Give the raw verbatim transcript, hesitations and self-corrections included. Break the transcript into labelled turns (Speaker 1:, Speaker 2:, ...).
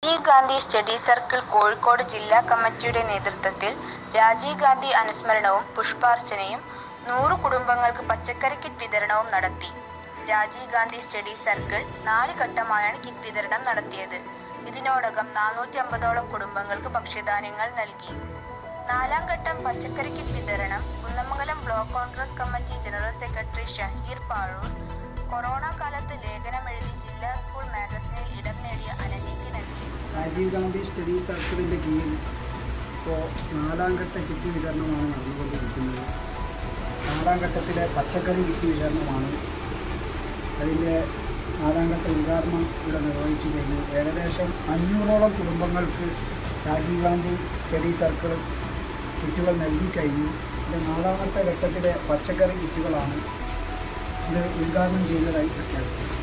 Speaker 1: Rajeev Gandhi study circle Kozhikode ജില്ലാ കമ്മിറ്റിയുടെ നേതൃത്വത്തിൽ രാജീവ് ഗാന്ധി അനുസ്മരണവും പുഷ്പാർച്ചനയും നൂറ് കുടുംബങ്ങൾക്ക് പച്ചക്കറി കിറ്റ് വിതരണവും നടത്തി. രാജീവ് ഗാന്ധി സ്റ്റഡി സർക്കിൾ നാല് ഘട്ടമായാണ് കിറ്റ് വിതരണം നടത്തിയത്. ഇതിനോടകം നാനൂറ്റി അമ്പതോളം കുടുംബങ്ങൾക്ക് ഭക്ഷ്യധാന്യങ്ങൾ നൽകി. നാലാം ഘട്ടം പച്ചക്കറി കിറ്റ് വിതരണം Kunnamangalam block Congress committee general secretary Shaheer Pazhoor corona കാലത്ത് ലേഖനമെഴുതി ജില്ലാ സ്കൂൾ മാഗസിനിൽ ഇടം നേടിയ അനന്യയ്ക്ക് നൽകി.
Speaker 2: രാജീവ് ഗാന്ധി സ്റ്റഡി സർക്കിളിൻ്റെ കീഴിൽ ഇപ്പോൾ നാലാം ഘട്ട കിറ്റ് വിതരണമാണ് നടന്നുകൊണ്ടിരിക്കുന്നത്. നാലാം ഘട്ടത്തിലെ പച്ചക്കറി കിറ്റ് വിതരണമാണ്. അതിൻ്റെ നാലാം ഘട്ട ഉദ്ഘാടനം ഇവിടെ നിർവഹിച്ചു കഴിഞ്ഞു. ഏകദേശം അഞ്ഞൂറോളം കുടുംബങ്ങൾക്ക് രാജീവ് ഗാന്ധി സ്റ്റഡി സർക്കിൾ കിറ്റുകൾ നൽകിക്കഴിഞ്ഞു. ഇത് നാലാം ഘട്ട ഘട്ടത്തിലെ പച്ചക്കറി കിറ്റുകളാണ് ഇത് ഉദ്ഘാടനം ചെയ്യുന്നതായി പ്രഖ്യാപിക്കുന്നത്.